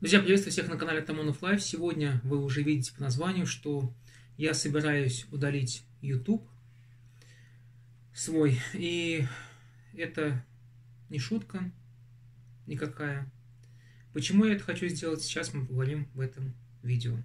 Друзья, приветствую всех на канале Тамонов Лайв. Сегодня вы уже видите по названию, что я собираюсь удалить YouTube свой. И это не шутка никакая. Почему я это хочу сделать, сейчас мы поговорим в этом видео.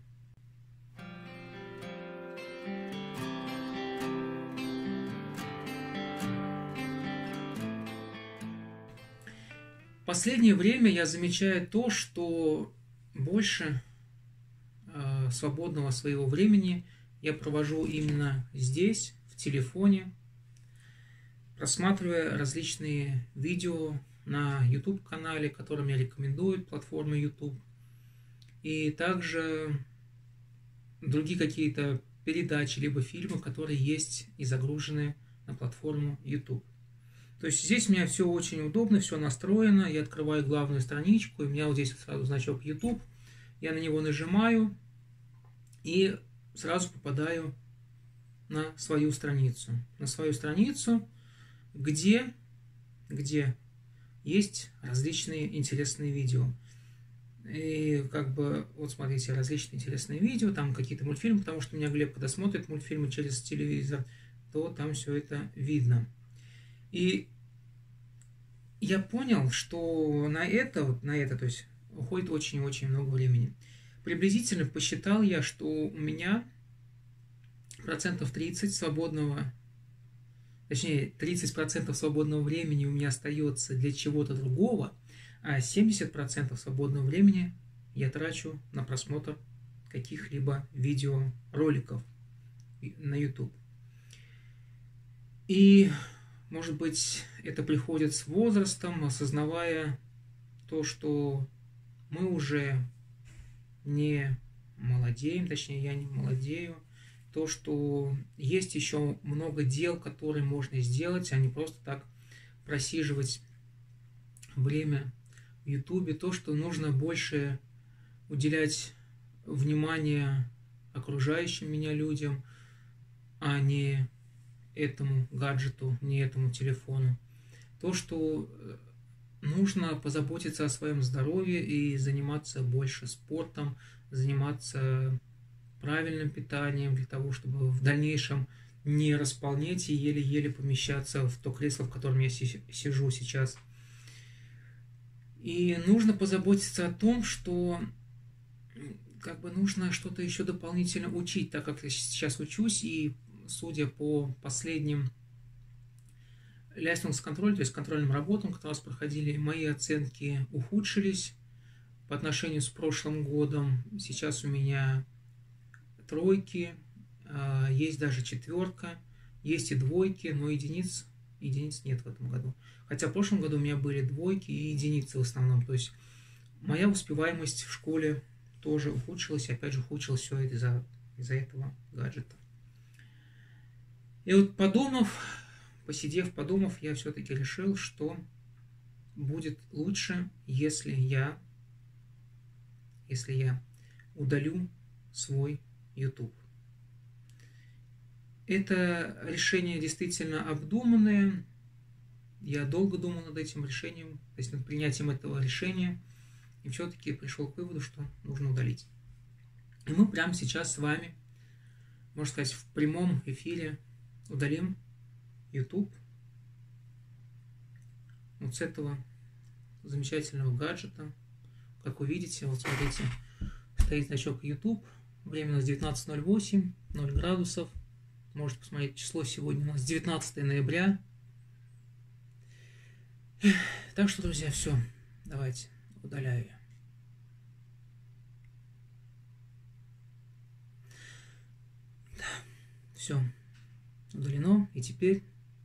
В последнее время я замечаю то, что больше свободного своего времени я провожу именно здесь, в телефоне, просматривая различные видео на YouTube-канале, который мне рекомендует платформа YouTube, и также другие какие-то передачи, либо фильмы, которые есть и загружены на платформу YouTube. То есть здесь у меня все очень удобно, все настроено. Я открываю главную страничку, и у меня вот здесь сразу значок YouTube. Я на него нажимаю и сразу попадаю на свою страницу. На свою страницу, где есть различные интересные видео. И вот смотрите, различные интересные видео, там какие-то мультфильмы, потому что у меня Глеб, когда смотрит мультфильмы через телевизор, то там все это видно. И я понял, что на это, то есть уходит очень-очень много времени. Приблизительно посчитал я, что у меня 30% свободного, точнее 30% свободного времени у меня остается для чего-то другого, а 70% свободного времени я трачу на просмотр каких-либо видеороликов на YouTube. И, может быть, это приходит с возрастом, осознавая то, что мы уже не молодеем, точнее, я не молодею, то, что есть еще много дел, которые можно сделать, а не просто так просиживать время в Ютубе, то, что нужно больше уделять внимание окружающим меня людям, а не этому гаджету, не этому телефону. То, что нужно позаботиться о своем здоровье и заниматься больше спортом, заниматься правильным питанием для того, чтобы в дальнейшем не располнеть и еле-еле помещаться в то кресло, в котором я сижу сейчас. И нужно позаботиться о том, что нужно что-то еще дополнительно учить, так как я сейчас учусь, и судя по последним ляйсенс-контролю, то есть контрольным работам, которые у нас проходили, мои оценки ухудшились по отношению с прошлым годом. Сейчас у меня тройки, есть даже четверка, есть и двойки, но единиц нет в этом году. Хотя в прошлом году у меня были двойки и единицы в основном. То есть моя успеваемость в школе тоже ухудшилась. И опять же ухудшилось все это из-за этого гаджета. И вот подумав, я все-таки решил, что будет лучше, если я удалю свой YouTube. Это решение действительно обдуманное. Я долго думал над этим решением, то есть над принятием этого решения, и все-таки пришел к выводу, что нужно удалить. И мы прямо сейчас с вами, можно сказать, в прямом эфире удалим YouTube вот с этого замечательного гаджета. Как вы видите, вот смотрите, стоит значок YouTube, время у нас 19:08, 0 градусов. Можете посмотреть число сегодня у нас 19 ноября. Так что, друзья, все, давайте, удаляю я. Все, удалено, и теперь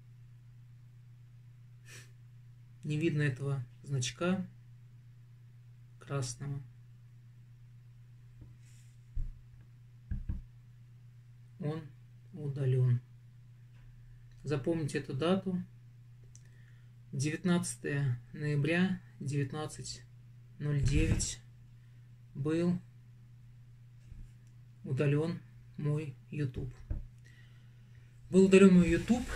не видно этого значка красного. Он удален. Запомните эту дату. 19 ноября 19:09 был удален мой YouTube. Был удален мой YouTube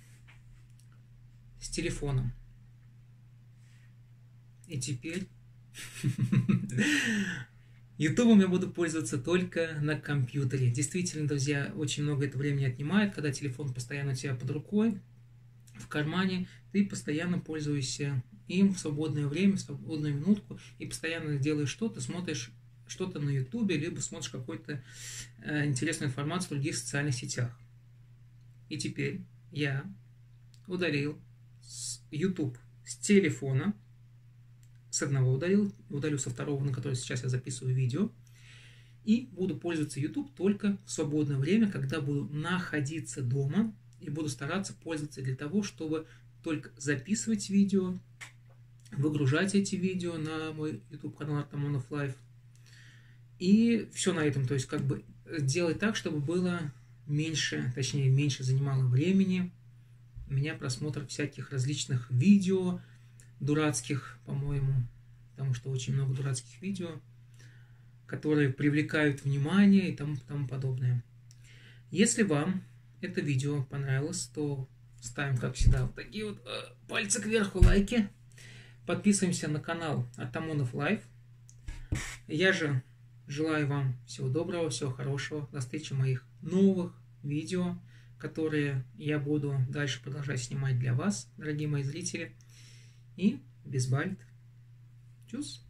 с телефоном. И теперь Ютубом я буду пользоваться только на компьютере. Действительно, друзья, очень много это времени отнимает, когда телефон постоянно у тебя под рукой, в кармане, ты постоянно пользуешься им в свободное время, в свободную минутку, и постоянно делаешь что-то, смотришь что-то на Ютубе, либо смотришь какую-то интересную информацию в других социальных сетях. И теперь я удалил YouTube с телефона, с одного удалю со второго, на который сейчас я записываю видео, и буду пользоваться YouTube только в свободное время, когда буду находиться дома, и буду стараться пользоваться для того, чтобы только записывать видео, выгружать эти видео на мой YouTube-канал Артамонов Лайф. И все на этом. То есть, как бы делать так, чтобы было меньше, точнее, меньше занимало времени у меня просмотр всяких различных видео, дурацких, по-моему, потому что очень много дурацких видео, которые привлекают внимание и тому подобное. Если вам это видео понравилось, то ставим, как всегда, вот такие вот пальцы кверху, лайки. Подписываемся на канал Артамонов Лайф. Я же желаю вам всего доброго, всего хорошего. До встречи в моих новых видео, которые я буду дальше продолжать снимать для вас, дорогие мои зрители. И bis bald. Tschüss.